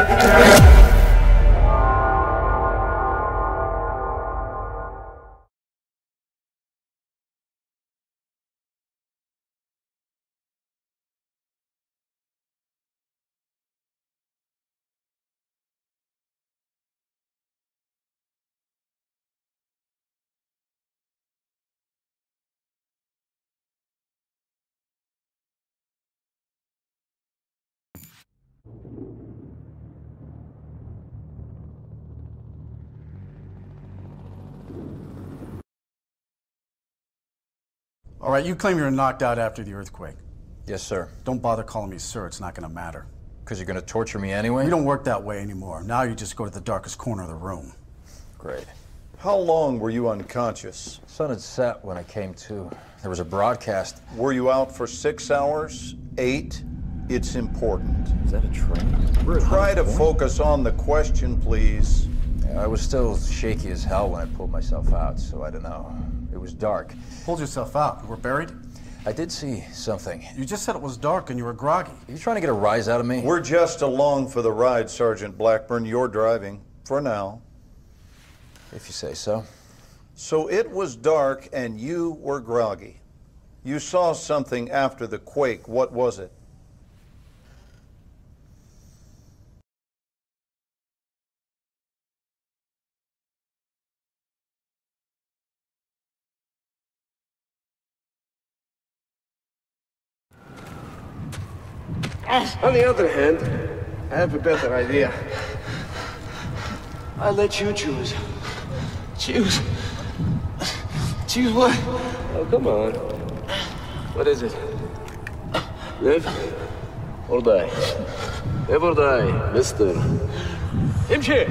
All right, you claim you were knocked out after the earthquake. Yes, sir. Don't bother calling me sir, it's not gonna matter. Because you're gonna torture me anyway? We don't work that way anymore. Now you just go to the darkest corner of the room. Great. How long were you unconscious? Sun had set when I came to. There was a broadcast. Were you out for 6 hours? 8? It's important. Is that a train? Try to focus on the question, please. Yeah, I was still shaky as hell when I pulled myself out, so I don't know. It was dark. Pulled yourself out. You were buried? I did see something. You just said it was dark and you were groggy. Are you trying to get a rise out of me? We're just along for the ride, Sergeant Blackburn. You're driving. For now. If you say so. So it was dark and you were groggy. You saw something after the quake. What was it? On the other hand, I have a better idea. I'll let you choose. Choose. Choose what? Oh, come on. What is it? Live or die? Live or die, mister. Imshi!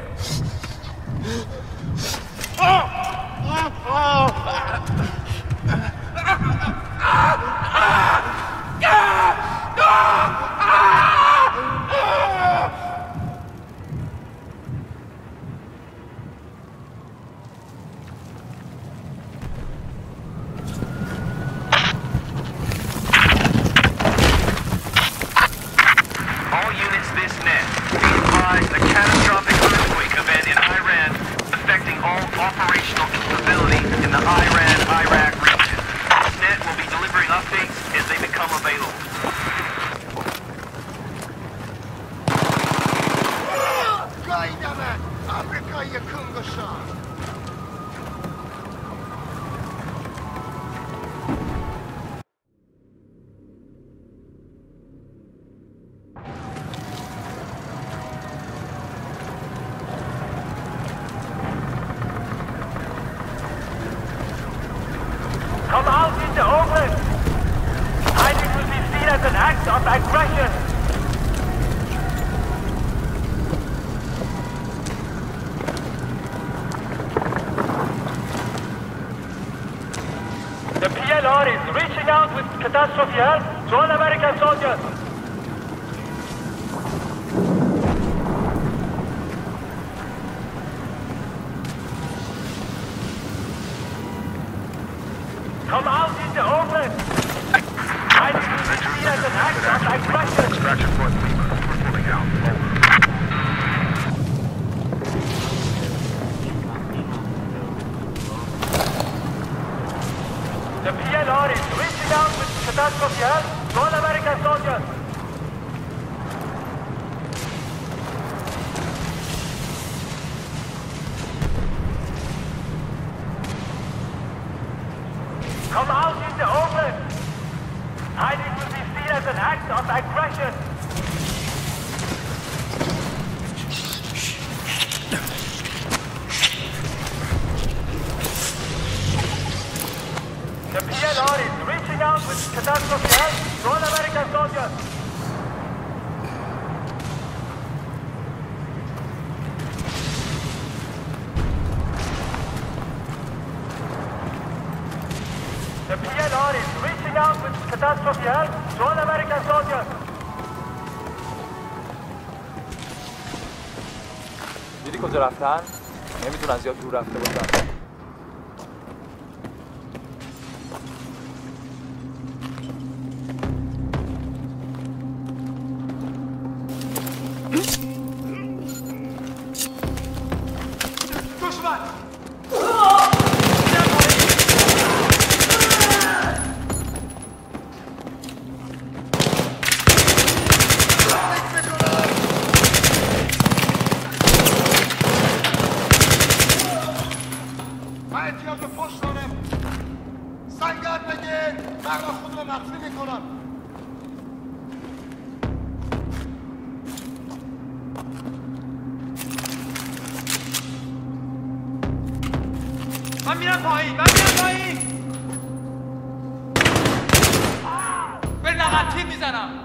Come out in the open! Hiding will be seen as an act of aggression! The PLR is reaching out with catastrophe help to all American soldiers! Come out in the open! Hiding will be seen as an act of aggression! Extraction point Lima. We're pulling out. The PLR is reaching out with catastrophe help to all American soldiers! Come out in the open! Hiding will be seen as an act of aggression! The PLR is reaching out with catastrophe help to all American soldiers! The PLR is reaching out with catastrophe help to all American soldiers! دیدی کجا رفتن؟ نمیتونن زیاد دور رفته باشن. من میرم پایین به نقد تیم میزنم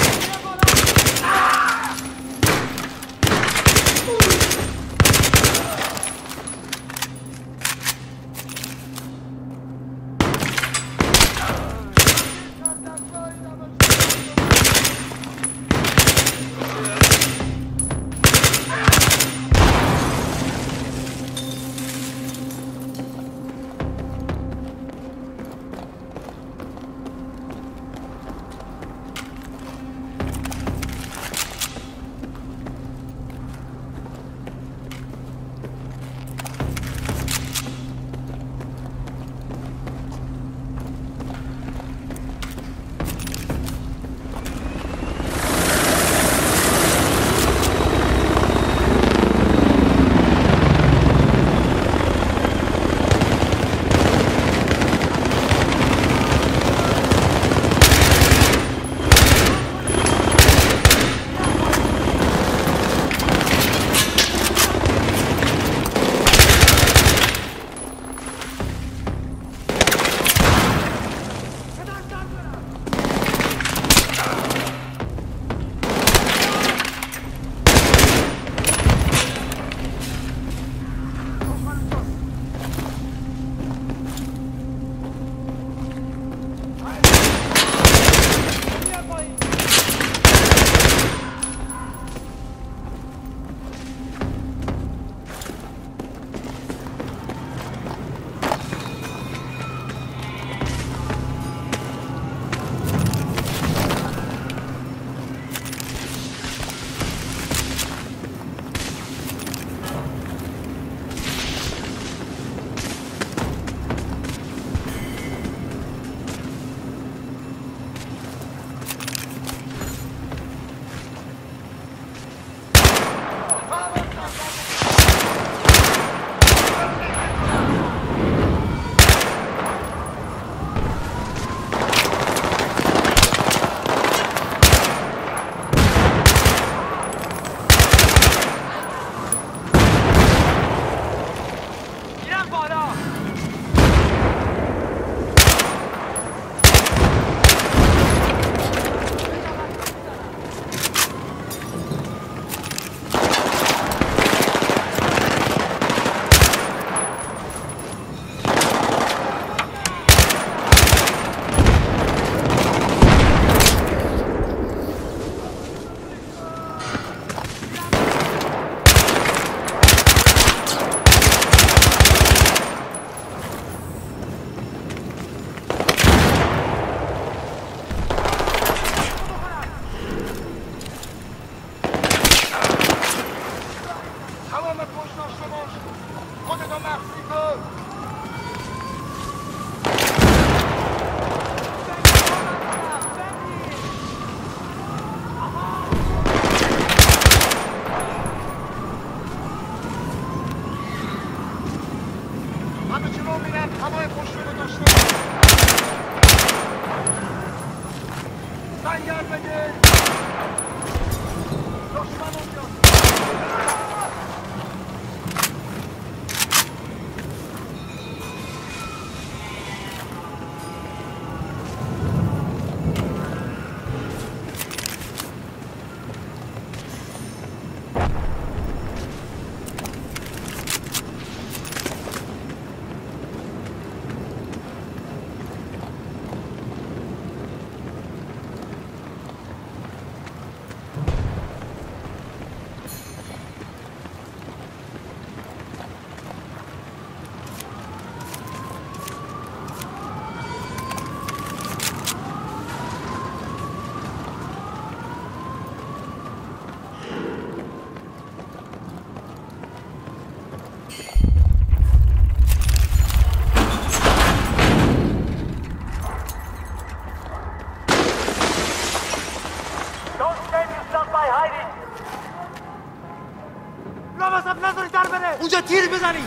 اونجا تیر بزنید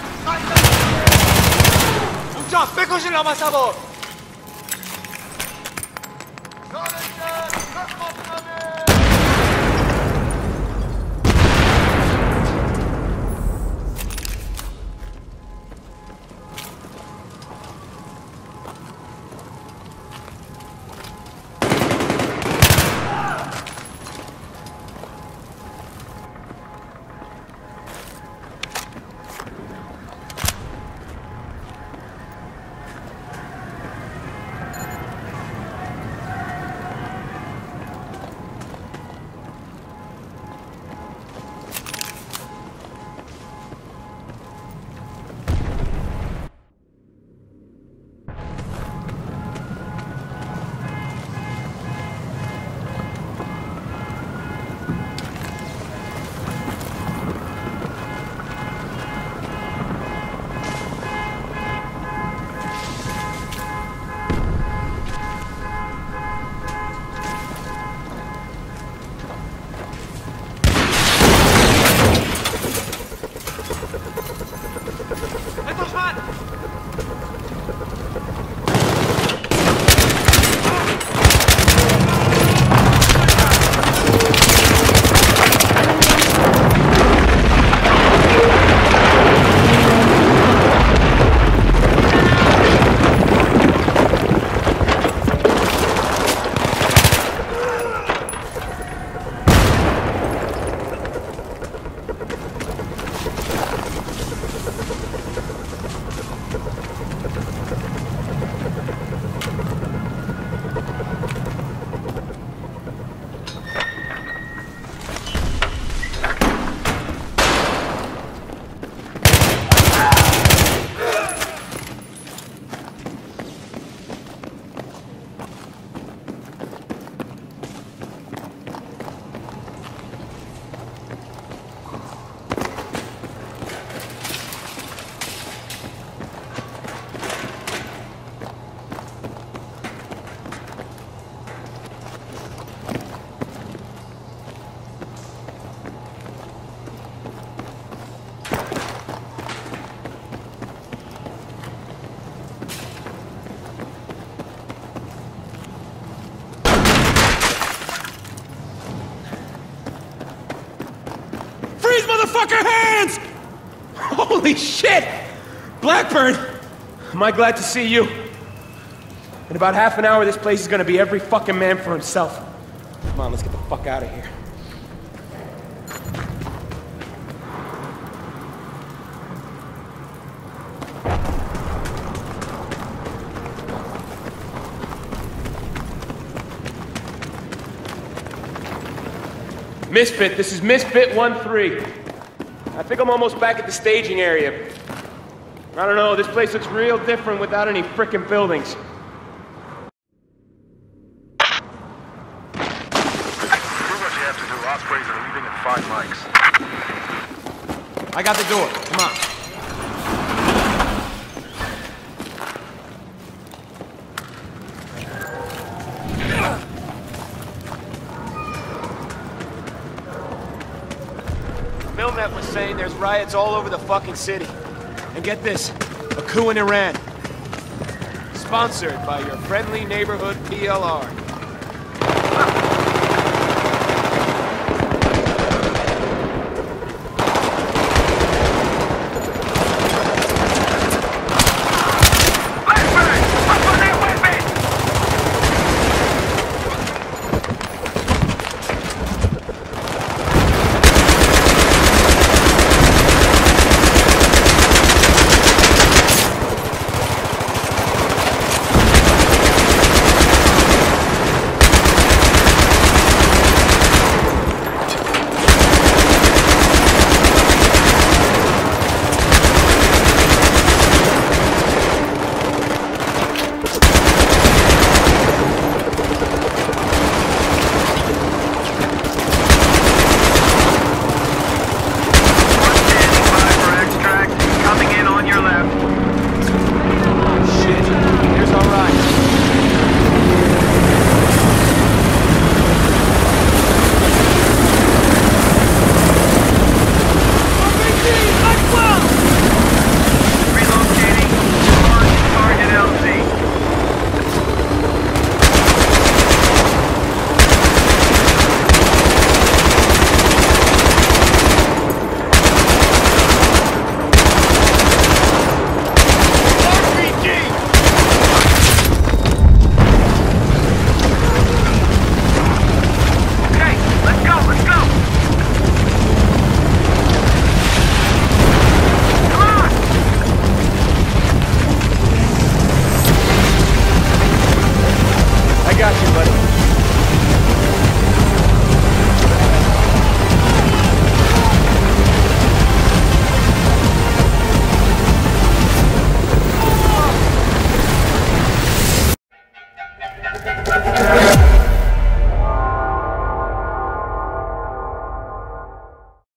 اونجا بکشین لامصبا these motherfucker hands! Holy shit! Blackburn! Am I glad to see you? In about half an hour, this place is gonna be every fucking man for himself. Come on, let's get the fuck out of here. Misfit, this is Misfit 1-3. I think I'm almost back at the staging area. I don't know, this place looks real different without any frickin' buildings. Ospreys are leaving in 5 mics. I got the door. Come on. Milnet was saying there's riots all over the fucking city. And get this, a coup in Iran. Sponsored by your friendly neighborhood PLR.